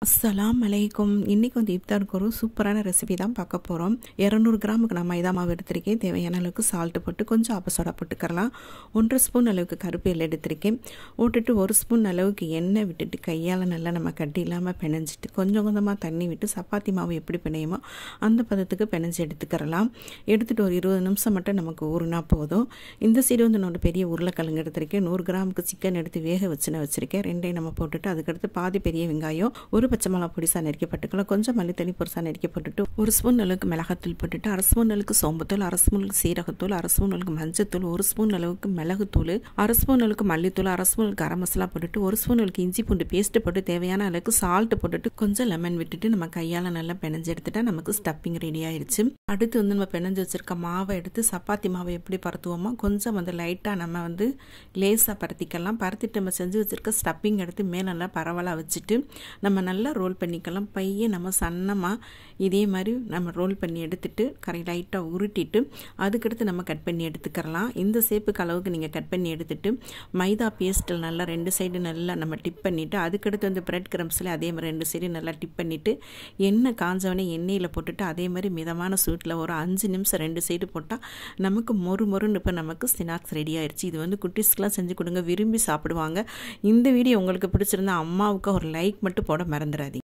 அஸ்ஸலாம் அலைக்கும். இன்றைக்கி வந்து இஃப்தாருக்கு ஒரு சூப்பரான ரெசிபி தான் பார்க்க போகிறோம். 200 கிராமுக்கு நான் மைதா மாவு எடுத்திருக்கேன். தேவையான அளவுக்கு சால்ட்டு போட்டு கொஞ்சம் அப்பசோடா போட்டுக்கலாம். 1.5 ஸ்பூன் அளவுக்கு கருப்பு எள்ளு எடுத்திருக்கேன். போட்டுட்டு 1 ஸ்பூன் அளவுக்கு எண்ணெய் விட்டுட்டு கையால் நல்லா நம்ம கட்டி இல்லாமல் பிணைஞ்சிட்டு கொஞ்சம் கொஞ்சமாக தண்ணி விட்டு சப்பாத்தி மாவு எப்படி பிணையுமோ அந்த பதத்துக்கு பிணைஞ்சி எடுத்துக்கிறலாம். எடுத்துகிட்டு ஒரு 20 நிமிஷம் மட்டும் நமக்கு ஊறுனா போதும். இந்த சைடு வந்து என்னோட பெரிய உருளைக்கிழங்கு எடுத்திருக்கேன். 100 கிராமுக்கு சிக்கன் எடுத்து வேக வச்சுருக்கேன். ரெண்டையும் நம்ம போட்டுட்டு அதுக்கடுத்து பாதி பெரிய வெங்காயம், ஒரு பச்சை மிளகா பொடிசாக நெருக்கப்பட்டுக்கலாம். கொஞ்சம் மல்லித்தண்ணி பொடிசாக நெருக்கப்பட்டுட்டு 1 ஸ்பூன் அளவுக்கு மிளகாத்தூள் போட்டுட்டு 1/2 ஸ்பூன் அளவுக்கு சோம்புத்தூள், 1/2 ஸ்பூன் அளவுக்கு சீரகத்தூள், 1/2 ஸ்பூன் அளவுக்கு மஞ்சத்தூள், 1 ஸ்பூன் அளவுக்கு மிளகுத்தூள், 1/2 ஸ்பூன் அளவுக்கு மல்லித்தூள், 1/2 ஸ்பூன் கரம் மசாலா போட்டுட்டு 1 ஸ்பூன் அளவுக்கு இஞ்சி பூண்டு பேஸ்ட்டு போட்டு தேவையான அளவுக்கு சால்ட் போட்டுட்டு கொஞ்சம் லெமன் விட்டுட்டு நம்ம கையால் நல்லா பிணைஞ்சு எடுத்துட்டா நமக்கு ஸ்டப்பிங் ரெடி ஆயிடுச்சு. அடுத்து வந்து நம்ம பிணைஞ்சு வச்சிருக்க மாவை எடுத்து சப்பாத்தி மாவை எப்படி பரத்துவோமோ கொஞ்சம் வந்து லைட்டாக நம்ம வந்து லேசாக பரத்திக்கலாம். பரத்திட்டு நம்ம செஞ்சு வச்சுருக்க ஸ்டப்பிங் எடுத்து மேலே நல்லா பரவலாக வச்சுட்டு நம்ம நல்லா ரோல் பண்ணிக்கலாம். பையை நம்ம சன்னமாக இதே மாதிரி நம்ம ரோல் பண்ணி எடுத்துட்டு லைட்டாக உருட்டிட்டு அதுக்கடுத்து நம்ம கட் பண்ணி எடுத்துக்கலாம். இந்த சேப்புக்கு அளவுக்கு நீங்கள் கட் பண்ணி எடுத்துட்டு மைதா பேஸ்ட்டில் நல்லா 2 சைடு நல்லா நம்ம டிப் பண்ணிவிட்டு அதுக்கடுத்து வந்து பிரெட் கிரம்ஸில் அதே மாதிரி 2 சைடு நல்லா டிப் பண்ணிவிட்டு எண்ணெய் காஞ்சவனே எண்ணெயில் போட்டுட்டு அதே மாதிரி மிதமான சூட்டில் ஒரு 5 நிமிஷம் 2 சைடு போட்டால் நமக்கு மொறுன்னு இப்போ நமக்கு ஸ்நாக்ஸ் ரெடி ஆயிடுச்சு. இது வந்து குட்டீஸ்க்கெலாம் செஞ்சு கொடுங்க, விரும்பி சாப்பிடுவாங்க. இந்த வீடியோ உங்களுக்கு பிடிச்சிருந்தா அம்மாவுக்கு ஒரு லைக் மட்டும் போட மறந்துடாதீங்க.